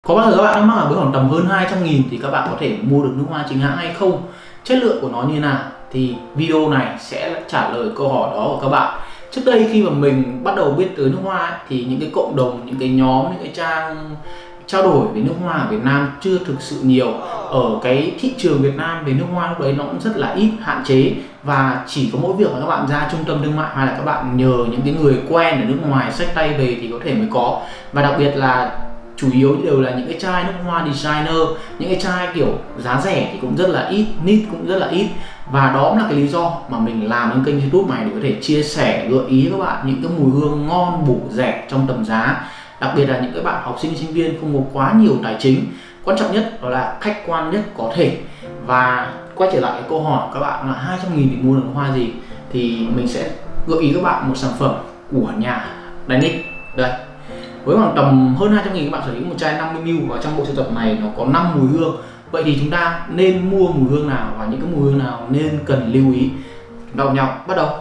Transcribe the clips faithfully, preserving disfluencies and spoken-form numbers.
Có bao giờ các bạn thắc mắc là với khoảng tầm hơn hai trăm nghìn thì các bạn có thể mua được nước hoa chính hãng hay không? Chất lượng của nó như nào? Thì video này sẽ trả lời câu hỏi đó của các bạn. Trước đây khi mà mình bắt đầu biết tới nước hoa ấy, thì những cái cộng đồng, những cái nhóm, những cái trang trao đổi về nước hoa ở Việt Nam chưa thực sự nhiều. Ở cái thị trường Việt Nam về nước hoa lúc đấy nó cũng rất là ít, hạn chế. Và chỉ có mỗi việc là các bạn ra trung tâm thương mại hay là các bạn nhờ những cái người quen ở nước ngoài xách tay về thì có thể mới có. Và đặc biệt là chủ yếu đều là những cái chai nước hoa designer, những cái chai kiểu giá rẻ thì cũng rất là ít, niche cũng rất là ít. Và đó là cái lý do mà mình làm lên kênh YouTube này để có thể chia sẻ, gợi ý các bạn những cái mùi hương ngon, bổ, rẻ trong tầm giá. Đặc biệt là những cái bạn học sinh, sinh viên không có quá nhiều tài chính. Quan trọng nhất đó là khách quan nhất có thể. Và quay trở lại cái câu hỏi các bạn là hai trăm nghìn thì mua được hoa gì, thì mình sẽ gợi ý các bạn một sản phẩm của nhà Danic. Đây, với khoảng tầm hơn hai trăm nghìn các bạn sở hữu một chai năm mươi mi li lít, và trong bộ sưu tập này nó có năm mùi hương. Vậy thì chúng ta nên mua mùi hương nào và những cái mùi hương nào nên cần lưu ý? Chúng ta cùng nhau bắt đầu.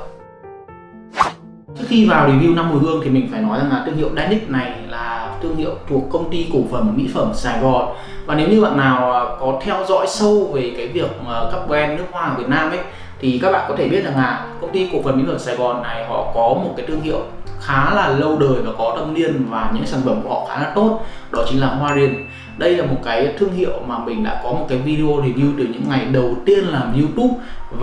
Trước khi vào review năm mùi hương thì mình phải nói rằng là thương hiệu Danic này là thương hiệu thuộc công ty cổ phần mỹ phẩm Sài Gòn. Và nếu như bạn nào có theo dõi sâu về cái việc mà các brand nước hoa ở Việt Nam ấy, thì các bạn có thể biết rằng là công ty cổ phần mỹ phẩm Sài Gòn này họ có một cái thương hiệu khá là lâu đời và có thâm niên, và những sản phẩm của họ khá là tốt, đó chính là Hoa Điền. Đây là một cái thương hiệu mà mình đã có một cái video review từ những ngày đầu tiên làm YouTube,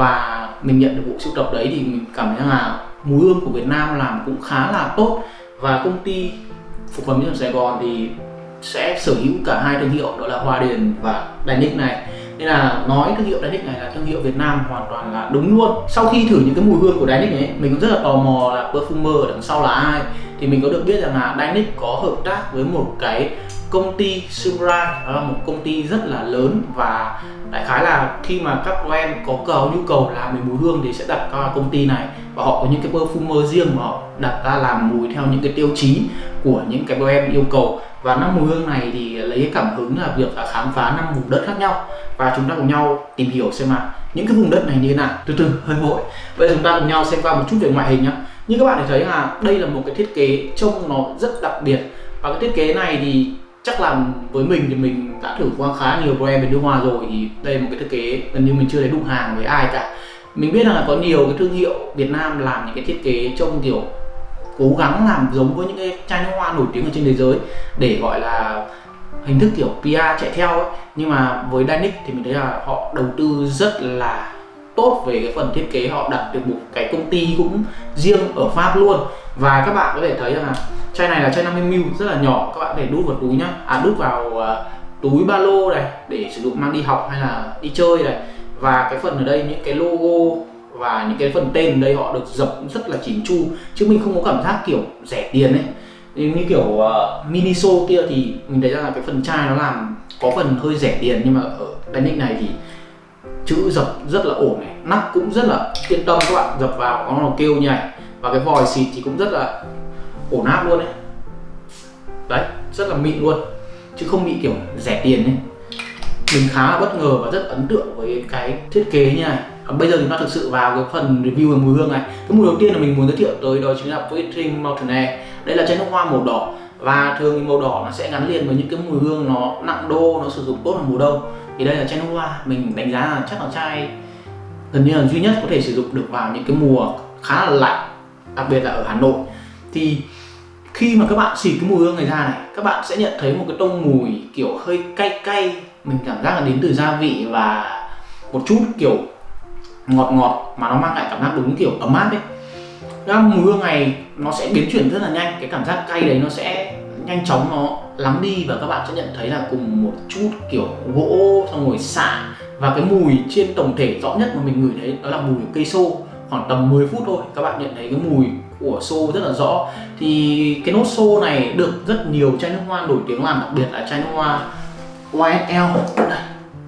và mình nhận được bộ sưu tập đấy thì mình cảm thấy là mùi hương của Việt Nam làm cũng khá là tốt. Và công ty cổ phần mỹ phẩm Sài Gòn thì sẽ sở hữu cả hai thương hiệu, đó là Hoa Điền và Danic này. Nên là nói thương hiệu Danic này là thương hiệu Việt Nam hoàn toàn là đúng luôn. Sau khi thử những cái mùi hương của Danic này, mình cũng rất là tò mò là perfumer ở đằng sau là ai. Thì mình có được biết rằng là Danic có hợp tác với một cái công ty Sumrai, đó là một công ty rất là lớn, và đại khái là khi mà các brand có cầu nhu cầu làm về mùi hương thì sẽ đặt qua công ty này, và họ có những cái perfumer riêng mà họ đặt ra làm mùi theo những cái tiêu chí của những cái brand yêu cầu. Và năm mùi hương này thì lấy cái cảm hứng là việc là khám phá năm vùng đất khác nhau, và chúng ta cùng nhau tìm hiểu xem là những cái vùng đất này như thế nào. Từ từ, hơi vội. Bây giờ chúng ta cùng nhau xem qua một chút về ngoại hình nhá. Như các bạn thấy là đây là một cái thiết kế trông nó rất đặc biệt, và cái thiết kế này thì chắc là với mình thì mình đã thử qua khá nhiều brand về nước hoa rồi, thì đây là một cái thiết kế gần như mình chưa thấy đụng hàng với ai cả. Mình biết là có nhiều cái thương hiệu Việt Nam làm những cái thiết kế trông kiểu cố gắng làm giống với những cái chai nước hoa nổi tiếng ở trên thế giới để gọi là hình thức kiểu pê e chạy theo ấy. Nhưng mà với Danic thì mình thấy là họ đầu tư rất là tốt về cái phần thiết kế, họ đặt được một cái công ty cũng riêng ở Pháp luôn. Và các bạn có thể thấy rằng là chai này là chai năm mươi mi li lít, rất là nhỏ, các bạn có thể đút vào túi nhá, à đút vào uh, túi ba lô này để sử dụng mang đi học hay là đi chơi này. Và cái phần ở đây những cái logo và những cái phần tên ở đây họ được dập rất là chỉn chu, chứ mình không có cảm giác kiểu rẻ tiền ấy. Như kiểu uh, Miniso kia thì mình thấy rằng là cái phần chai nó làm có phần hơi rẻ tiền, nhưng mà ở Danic này thì chữ dập rất là ổn này, nắp cũng rất là yên tâm, các bạn dập vào nó kêu như này, và cái vòi xịt thì cũng rất là ổn áp luôn đấy. Đấy, rất là mịn luôn, chứ không bị kiểu rẻ tiền ấy. Mình khá là bất ngờ và rất ấn tượng với cái thiết kế như này. Bây giờ chúng ta thực sự vào cái phần review về mùi hương này. Cái mùi đầu tiên là mình muốn giới thiệu tới đó chính là Breathing Mountain Air. Đây là chai nước hoa màu đỏ, và thường màu đỏ nó sẽ gắn liền với những cái mùi hương nó nặng đô, nó sử dụng tốt vào mùa đông. Thì đây là chai nước hoa, mình đánh giá là chắc là chai gần như là duy nhất có thể sử dụng được vào những cái mùa khá là lạnh, đặc biệt là ở Hà Nội. Thì khi mà các bạn xịt cái mùi hương này ra này, các bạn sẽ nhận thấy một cái tông mùi kiểu hơi cay cay, mình cảm giác là đến từ gia vị và một chút kiểu ngọt ngọt, mà nó mang lại cảm giác đúng kiểu ấm áp ấy. Cái mùi hương này nó sẽ biến chuyển rất là nhanh, cái cảm giác cay đấy nó sẽ nhanh chóng nó lắng đi, và các bạn sẽ nhận thấy là cùng một chút kiểu gỗ xong rồi xạ. Và cái mùi trên tổng thể rõ nhất mà mình ngửi thấy đó là mùi cây xô. Khoảng tầm mười phút thôi các bạn nhận thấy cái mùi của xô rất là rõ. Thì cái nốt xô này được rất nhiều chai nước hoa nổi tiếng làm, đặc biệt là chai nước hoa Y S L đây,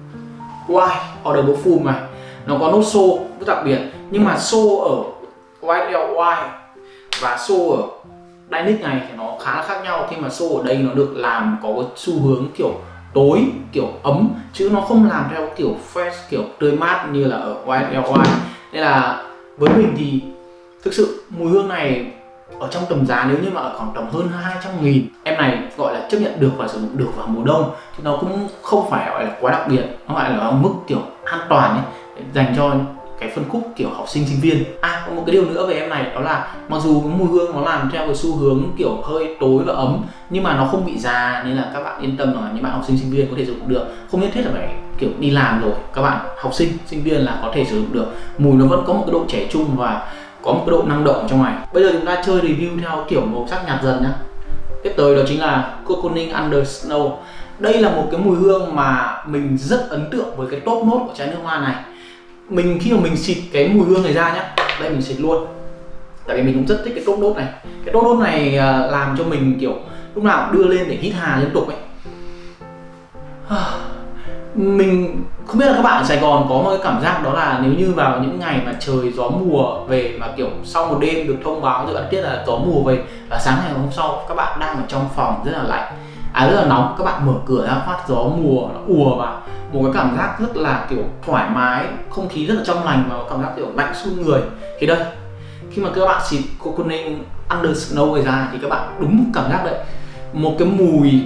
Y Audible Fume này, nó có nốt xô rất đặc biệt. Nhưng mà xô ở Y S L Y và xô ở Danic này thì nó khá là khác nhau, khi mà xô ở đây nó được làm có cái xu hướng kiểu tối, kiểu ấm, chứ nó không làm theo kiểu fresh, kiểu tươi mát như là ở Y S L Y. Nên là với mình thì thực sự mùi hương này ở trong tầm giá nếu như mà ở khoảng tầm hơn hai trăm nghìn, em này gọi là chấp nhận được và sử dụng được vào mùa đông, thì nó cũng không phải gọi là quá đặc biệt, nó gọi là ở mức kiểu an toàn ấy, dành cho cái phân khúc kiểu học sinh sinh viên. À, có một cái điều nữa về em này, đó là mặc dù cái mùi hương nó làm theo cái xu hướng kiểu hơi tối và ấm, nhưng mà nó không bị già, nên là các bạn yên tâm là những bạn học sinh sinh viên có thể sử dụng được, không nhất thiết là phải kiểu đi làm rồi, các bạn học sinh sinh viên là có thể sử dụng được. Mùi nó vẫn có một cái độ trẻ trung và có một cái độ năng động trong này. Bây giờ chúng ta chơi review theo kiểu màu sắc nhạt dần nhá. Tiếp tới đó chính là Cocooning Under Snow. Đây là một cái mùi hương mà mình rất ấn tượng với cái top nốt của chai nước hoa này. Mình khi mà mình xịt cái mùi hương này ra nhá, đây mình xịt luôn, tại vì mình cũng rất thích cái top nốt này. Cái top nốt này làm cho mình kiểu lúc nào cũng đưa lên để hít hà liên tục ấy. Mình không biết là các bạn ở Sài Gòn có một cái cảm giác đó là nếu như vào những ngày mà trời gió mùa về, mà kiểu sau một đêm được thông báo dự báo tiết là gió mùa về, và sáng ngày hôm sau các bạn đang ở trong phòng rất là lạnh, à rất là nóng, các bạn mở cửa ra phát gió mùa nó ùa vào, một cái cảm giác rất là kiểu thoải mái, không khí rất là trong lành và cảm giác kiểu lạnh xuống người. Thì đây, khi mà các bạn xịt Cocooning Under Snow này ra thì các bạn đúng cảm giác đấy, một cái mùi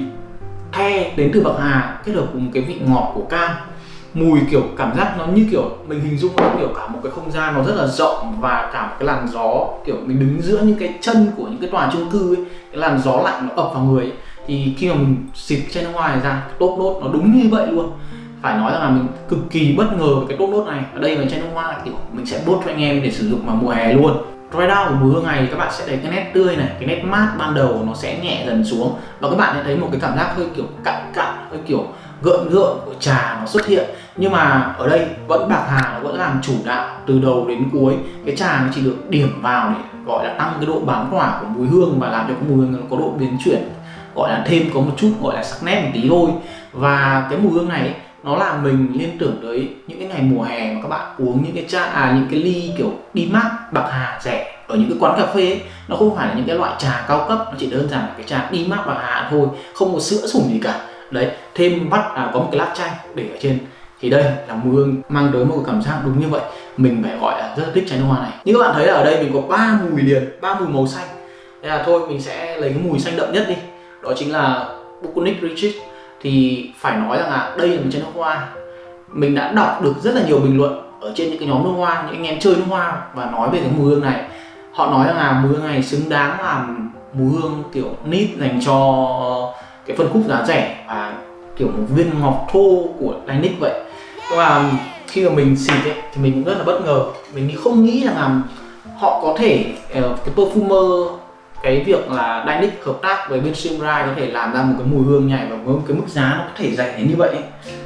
the đến từ bạc hà kết hợp cùng cái vị ngọt của cam, mùi kiểu cảm giác nó như kiểu mình hình dung nó kiểu cả một cái không gian nó rất là rộng, và cả một cái làn gió kiểu mình đứng giữa những cái chân của những cái tòa chung cư ấy, cái làn gió lạnh nó ập vào người ấy. Thì khi mà mình xịt chai nước hoa này ra, top nốt nó đúng như vậy luôn. Phải nói rằng là mình cực kỳ bất ngờ với cái top nốt này. Ở đây là chai nước hoa kiểu mình sẽ bốt cho anh em để sử dụng vào mùa hè luôn. Dry down của mùi hương này thì các bạn sẽ thấy cái nét tươi này, cái nét mát ban đầu nó sẽ nhẹ dần xuống, và các bạn sẽ thấy một cái cảm giác hơi kiểu cặn cặn, hơi kiểu gợn gợn của trà nó xuất hiện. Nhưng mà ở đây vẫn bạc hà nó vẫn làm chủ đạo từ đầu đến cuối. Cái trà nó chỉ được điểm vào để gọi là tăng cái độ bám tỏa của mùi hương và làm cho cái mùi hương nó có độ biến chuyển, gọi là thêm có một chút gọi là sắc nét một tí thôi. Và cái mùi hương này ấy, nó làm mình liên tưởng tới những cái ngày mùa hè mà các bạn uống những cái trà, à, những cái ly kiểu đi mát bạc hà rẻ ở những cái quán cà phê ấy. Nó không phải là những cái loại trà cao cấp, nó chỉ đơn giản là cái trà đi mát bạc hà thôi, không có sữa sủng gì cả. Đấy, thêm vắt à, có một cái lát chanh để ở trên. Thì đây là mùi hương mang tới một cái cảm giác đúng như vậy, mình phải gọi là rất là thích chai nước hoa này. Như các bạn thấy là ở đây mình có ba mùi liền, ba mùi màu xanh. Thế là thôi mình sẽ lấy cái mùi xanh đậm nhất đi, đó chính là Botanic Retreat. Thì phải nói rằng là đây là một chai nước hoa mình đã đọc được rất là nhiều bình luận ở trên những cái nhóm nước hoa, những anh em chơi nước hoa và nói về cái mùi hương này. Họ nói rằng là mùi hương này xứng đáng làm mùi hương kiểu nít dành cho cái phân khúc giá rẻ và kiểu một viên ngọc thô của Dainic vậy. Nhưng mà khi mà mình xịt ấy, thì mình cũng rất là bất ngờ, mình không nghĩ rằng là họ có thể cái perfumer, cái việc là Dainic hợp tác với bên Siem Rai có thể làm ra một cái mùi hương nhảy và với một cái mức giá nó có thể rẻ đến như vậy.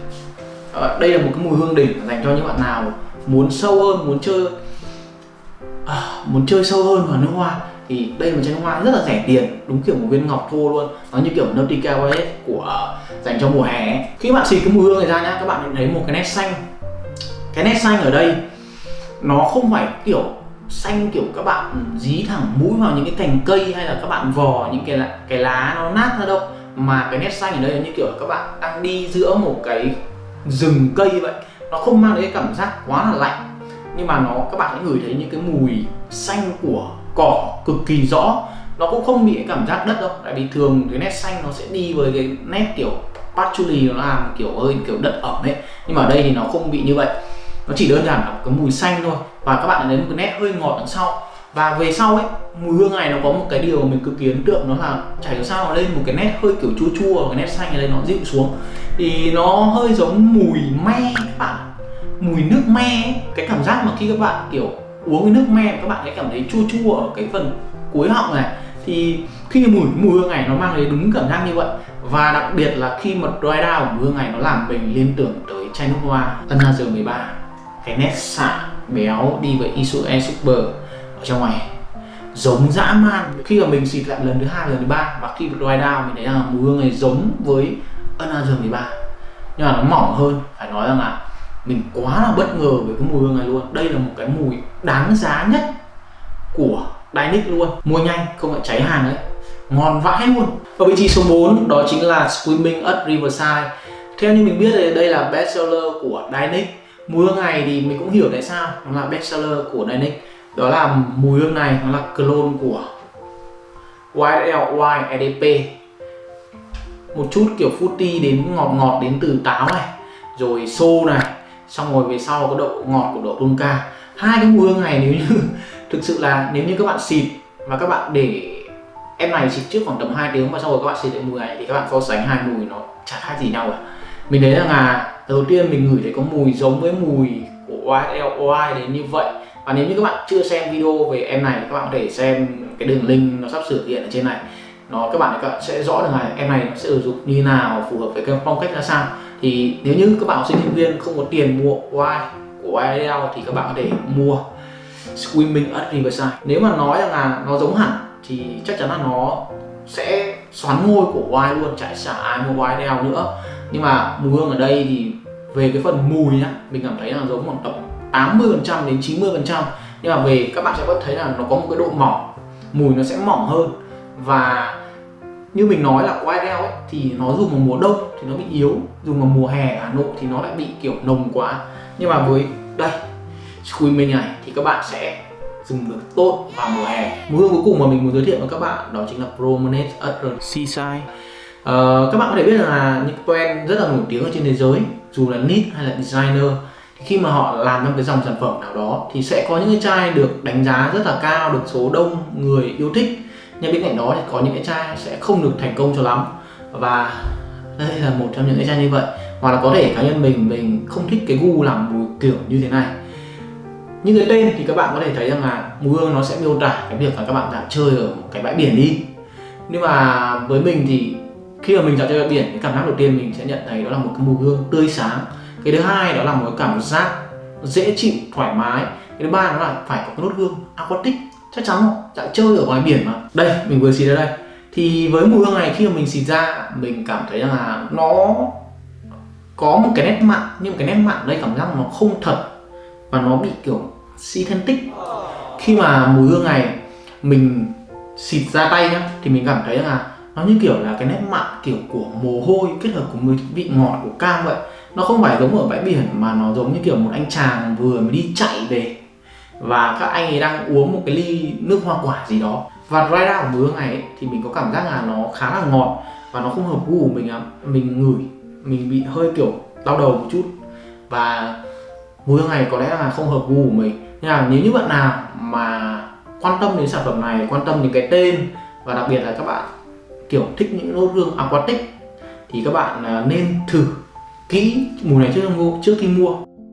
À, đây là một cái mùi hương đỉnh dành cho những bạn nào muốn sâu hơn, muốn chơi à, muốn chơi sâu hơn vào nước hoa. Thì đây là một chai nước hoa rất là rẻ tiền, đúng kiểu một viên ngọc thô luôn, nó như kiểu Nautica Violet của dành cho mùa hè. Khi bạn xịt cái mùi hương này ra nhá, các bạn thấy một cái nét xanh. Cái nét xanh ở đây nó không phải kiểu xanh kiểu các bạn dí thẳng mũi vào những cái cành cây hay là các bạn vò những cái cái lá nó nát ra đâu, mà cái nét xanh ở đây là như kiểu các bạn đang đi giữa một cái rừng cây vậy. Nó không mang đến cái cảm giác quá là lạnh, nhưng mà nó các bạn sẽ ngửi thấy những cái mùi xanh của cỏ cực kỳ rõ. Nó cũng không bị cái cảm giác đất đâu, tại vì thường cái nét xanh nó sẽ đi với cái nét kiểu patchouli, nó làm kiểu hơi kiểu đất ẩm ấy, nhưng mà ở đây thì nó không bị như vậy, nó chỉ đơn giản là cái mùi xanh thôi. Và các bạn thấy một cái nét hơi ngọt đằng sau. Và về sau ấy, mùi hương này nó có một cái điều mình cực kỳ ấn tượng, đó là chả hiểu sao nó lên một cái nét hơi kiểu chua chua, và cái nét xanh ở đây nó dịu xuống, thì nó hơi giống mùi me các bạn, mùi nước me ấy. Cái cảm giác mà khi các bạn kiểu uống cái nước me các bạn sẽ cảm thấy chua chua ở cái phần cuối họng này, thì khi mùi mùi hương này nó mang đến đúng cảm giác như vậy. Và đặc biệt là khi mà dry down của mùi hương này nó làm mình liên tưởng tới chai nước hoa Another mười ba, cái nét xạ béo đi với Isue Super ở trong này giống dã man. Khi mà mình xịt lại lần thứ hai, lần thứ ba, và khi dry down mình thấy rằng mùi hương này giống với Another mười ba, nhưng mà nó mỏng hơn. Phải nói rằng là mình quá là bất ngờ với cái mùi hương này luôn. Đây là một cái mùi đáng giá nhất của Dainic luôn. Mua nhanh không lại cháy hàng đấy, ngon vãi luôn. Ở vị trí số bốn đó chính là Swimming at Riverside. Theo như mình biết thì đây là bestseller của Dainic. Mùi hương này thì mình cũng hiểu tại sao nó là bestseller của Dainic. Đó là mùi hương này nó là clone của Y S L, Y, E D P, một chút kiểu fruity đến ngọt ngọt đến từ táo này, rồi xô này, xong rồi về sau có độ ngọt của độ tonka. Hai cái mùi hương này nếu như thực sự là nếu như các bạn xịt và các bạn để em này xịt trước khoảng tầm hai tiếng và sau rồi các bạn xịt cái mùi này thì các bạn so sánh hai mùi nó chả khác gì nhau cả. Mình thấy rằng là đầu tiên mình ngửi thấy có mùi giống với mùi của Y S L Y đến như vậy. Và nếu như các bạn chưa xem video về em này, các bạn có thể xem cái đường link nó sắp sửa hiện ở trên này. Nó các bạn, các bạn sẽ rõ được là em này nó sẽ sử dụng như nào, phù hợp với cái phong cách ra sao. Thì nếu như các bạn học sinh sinh viên không có tiền mua Y của Y S L thì các bạn có thể mua Swimming at Riverside. Nếu mà nói rằng là nó giống hẳn thì chắc chắn là nó sẽ xoắn ngôi của Y luôn, chả chả ai mua Y S L nữa. Nhưng mà mùi hương ở đây thì về cái phần mùi nhá, mình cảm thấy là giống khoảng tầm tám mươi phần trăm đến chín mươi phần trăm. Nhưng mà về các bạn sẽ vẫn thấy là nó có một cái độ mỏng, mùi nó sẽ mỏng hơn. Và như mình nói là Y S L ấy, thì nó dùng vào mùa đông thì nó bị yếu, dùng vào mùa hè ở Hà Nội thì nó lại bị kiểu nồng quá. Nhưng mà với đây Swimming này thì các bạn sẽ dùng được tốt vào mùa hè. Mùi hương cuối cùng mà mình muốn giới thiệu với các bạn đó chính là Promenade at the Seaside. Uh, các bạn có thể biết là những brand rất là nổi tiếng ở trên thế giới, dù là Nit hay là designer, thì khi mà họ làm ra một cái dòng sản phẩm nào đó thì sẽ có những cái chai được đánh giá rất là cao, được số đông người yêu thích. Nhưng bên cạnh đó thì có những cái chai sẽ không được thành công cho lắm. Và đây là một trong những cái chai như vậy. Hoặc là có thể cá nhân mình mình không thích cái gu làm mùi kiểu như thế này. Như cái tên thì các bạn có thể thấy rằng là mùi hương nó sẽ miêu tả cái việc là các bạn dạo chơi ở một cái bãi biển đi. Nhưng mà với mình thì khi mà mình dạo chơi bãi biển, cái cảm giác đầu tiên mình sẽ nhận thấy đó là một cái mùi hương tươi sáng. Cái thứ hai đó là một cái cảm giác dễ chịu, thoải mái. Cái thứ ba đó là phải có cái nốt hương aquatic, chắc chắn không? Dạo chơi ở ngoài biển mà. Đây, mình vừa xịt ra đây. Thì với mùi hương này khi mà mình xịt ra, mình cảm thấy rằng là nó có một cái nét mặn, nhưng cái nét mặn đây cảm giác nó không thật và nó bị kiểu synthetic. Khi mà mùi hương này mình xịt ra tay nhá, thì mình cảm thấy rằng là nó như kiểu là cái nét mặn kiểu của mồ hôi kết hợp cùng vị ngọt của cam vậy. Nó không phải giống ở bãi biển mà nó giống như kiểu một anh chàng vừa mới đi chạy về và các anh ấy đang uống một cái ly nước hoa quả gì đó. Và dry down của mùi hương này ấy, thì mình có cảm giác là nó khá là ngọt và nó không hợp gu của mình lắm. Mình ngửi mình bị hơi kiểu đau đầu một chút và mùi hương này có lẽ là không hợp gu của mình. Nhưng mà nếu như bạn nào mà quan tâm đến sản phẩm này, quan tâm đến cái tên và đặc biệt là các bạn kiểu thích những nốt hương aquatic thì các bạn nên thử kỹ mùi này trước trước khi mua.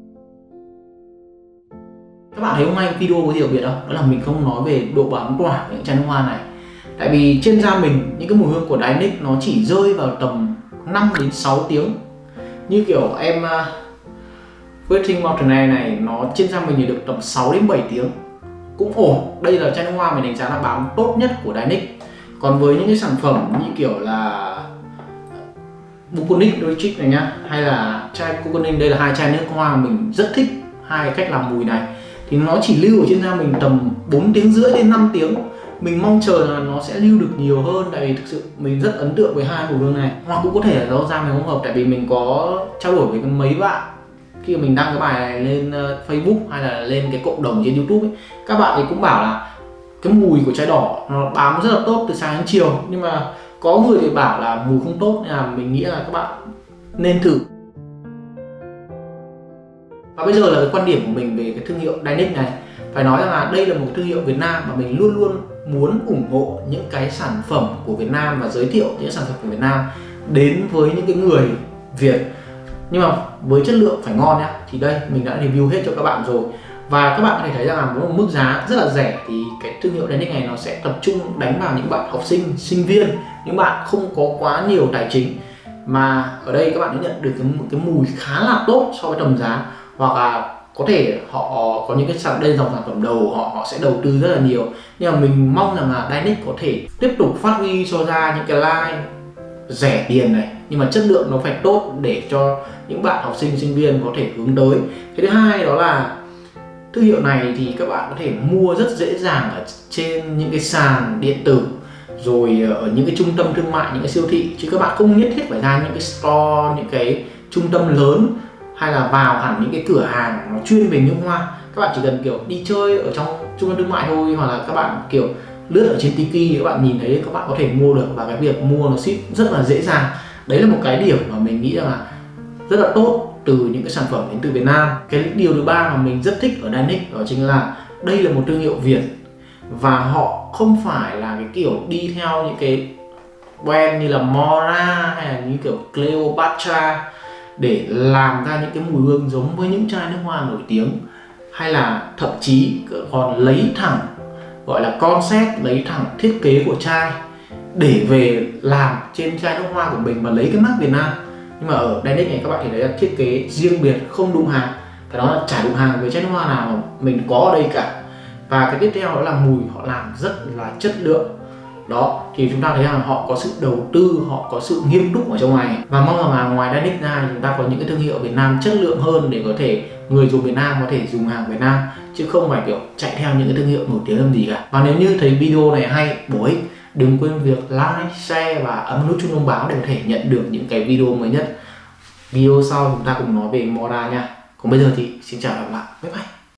Các bạn thấy hôm nay video có gì đặc biệt không? Đó là mình không nói về độ bám tỏa của những chai nước hoa này. Tại vì trên da mình những cái mùi hương của Dinic nó chỉ rơi vào tầm năm đến sáu tiếng. Như kiểu em uh, Waiting Mountain này nó trên da mình thì được tầm sáu đến bảy tiếng, cũng ổn. Đây là chai nước hoa mình đánh giá là bám tốt nhất của Dinic. Còn với những cái sản phẩm như kiểu là Bucolic Trick này nhá, hay là chai Coconin, đây là hai chai nước hoa mình rất thích hai cách làm mùi này, thì nó chỉ lưu ở trên da mình tầm bốn tiếng rưỡi đến năm tiếng. Mình mong chờ là nó sẽ lưu được nhiều hơn, tại vì thực sự mình rất ấn tượng với hai mùi hương này. Hoặc cũng có thể là do da mình không hợp, tại vì mình có trao đổi với mấy bạn khi mà mình đăng cái bài này lên Facebook hay là lên cái cộng đồng trên YouTube ấy, các bạn ấy cũng bảo là cái mùi của chai đỏ nó bám rất là tốt từ sáng đến chiều, nhưng mà có người thì bảo là mùi không tốt, nên là mình nghĩ là các bạn nên thử. Và bây giờ là cái quan điểm của mình về cái thương hiệu Dinic này. Phải nói rằng là đây là một thương hiệu Việt Nam mà mình luôn luôn muốn ủng hộ những cái sản phẩm của Việt Nam và giới thiệu những sản phẩm của Việt Nam đến với những cái người Việt. Nhưng mà với chất lượng phải ngon nhá, thì đây mình đã review hết cho các bạn rồi. Và các bạn có thể thấy rằng là với một mức giá rất là rẻ thì cái thương hiệu Dinic này nó sẽ tập trung đánh vào những bạn học sinh, sinh viên, những bạn không có quá nhiều tài chính. Mà ở đây các bạn sẽ nhận được cái, cái mùi khá là tốt so với tầm giá. Hoặc là có thể họ có những cái sản đây dòng sản phẩm đầu họ họ sẽ đầu tư rất là nhiều, nhưng mà mình mong rằng là Dinic có thể tiếp tục phát huy cho ra những cái line rẻ tiền này nhưng mà chất lượng nó phải tốt để cho những bạn học sinh sinh viên có thể hướng tới. Cái thứ hai đó là thương hiệu này thì các bạn có thể mua rất dễ dàng ở trên những cái sàn điện tử, rồi ở những cái trung tâm thương mại, những cái siêu thị, chứ các bạn không nhất thiết phải ra những cái store, những cái trung tâm lớn hay là vào hẳn những cái cửa hàng nó chuyên về nước hoa. Các bạn chỉ cần kiểu đi chơi ở trong trung tâm thương mại thôi, hoặc là các bạn kiểu lướt ở trên Tiki thì các bạn nhìn thấy các bạn có thể mua được, và cái việc mua nó ship rất là dễ dàng. Đấy là một cái điểm mà mình nghĩ là rất là tốt từ những cái sản phẩm đến từ Việt Nam. Cái điều thứ ba mà mình rất thích ở Danic đó chính là đây là một thương hiệu Việt, và họ không phải là cái kiểu đi theo những cái brand như là Mora hay là những kiểu Cleopatra để làm ra những cái mùi hương giống với những chai nước hoa nổi tiếng, hay là thậm chí còn lấy thẳng gọi là concept, lấy thẳng thiết kế của chai để về làm trên chai nước hoa của mình và lấy cái mác Việt Nam. Nhưng mà ở Danic này các bạn thì thấy là thiết kế riêng biệt, không đụng hàng, cái đó là chả đụng hàng với chai nước hoa nào mà mình có ở đây cả. Và cái tiếp theo đó là mùi họ làm rất là chất lượng. Đó thì chúng ta thấy rằng họ có sự đầu tư, họ có sự nghiêm túc ở trong này, và mong rằng là ngoài Danic ra chúng ta có những cái thương hiệu Việt Nam chất lượng hơn để có thể người dùng Việt Nam có thể dùng hàng Việt Nam, chứ không phải kiểu chạy theo những cái thương hiệu nổi tiếng làm gì cả. Và nếu như thấy video này hay, bổ ích, đừng quên việc like, share và ấn nút chuông thông báo để có thể nhận được những cái video mới nhất. Video sau chúng ta cùng nói về Mora nha. Còn bây giờ thì xin chào và gặp lại, bye bye.